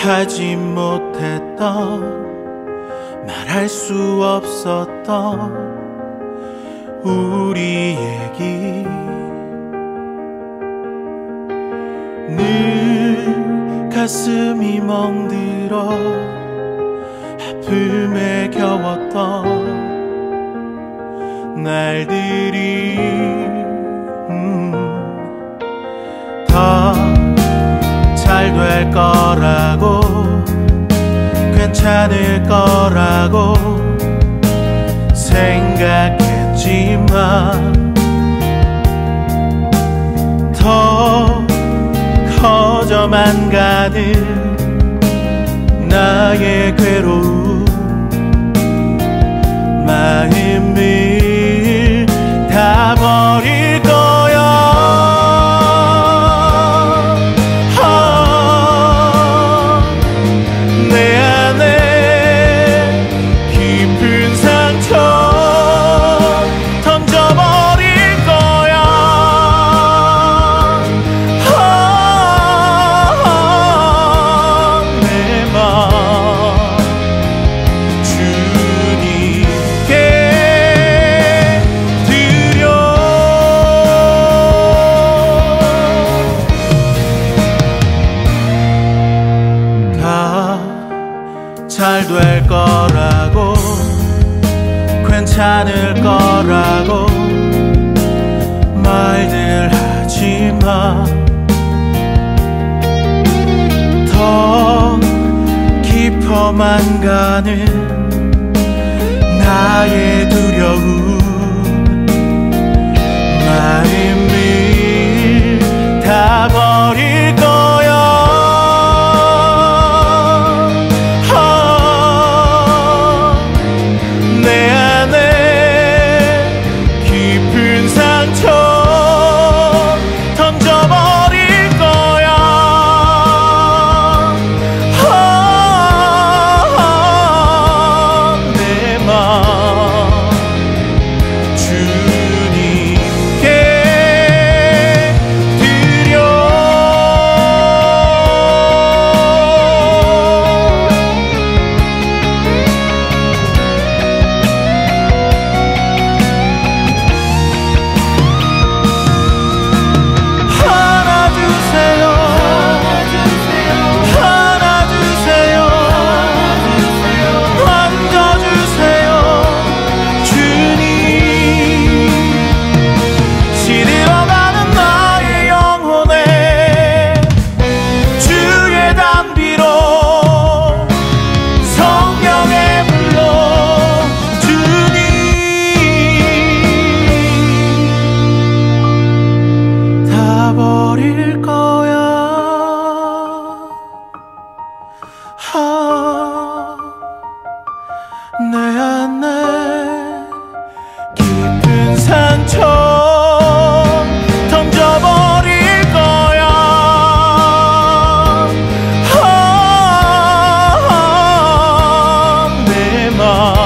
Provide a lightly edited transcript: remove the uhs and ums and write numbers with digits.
하지 못했던 말할 수 없었던 우리 얘기 늘 가슴이 멍들어 아픔에 겨웠던 날들이 더 잘 될 거라고 괜찮을 거라고 생각했지만 더 커져만 가는 나의 괴로움 마음을 다 버릴 거야. 내 안에 깊은 상처 던져버릴 거야. 내 맘 주님께 드려. 다 잘 될 거라고 괜찮을 거라고 말들 하지마. 더 깊어만 가는 나의 두려움 마음을 다 버릴 거야. 내 안에 깊은 상처 던져버릴 거야. 내 맘 주님께 드려. 하나 주세요. 하나 주세요. 얹어주세요. 주님 시들어가는 나의 영혼에 주의 담비로 성령의 불로 주님 다 버릴 거야. 내 안에 깊은 상처 던져버릴 거야. 내 맘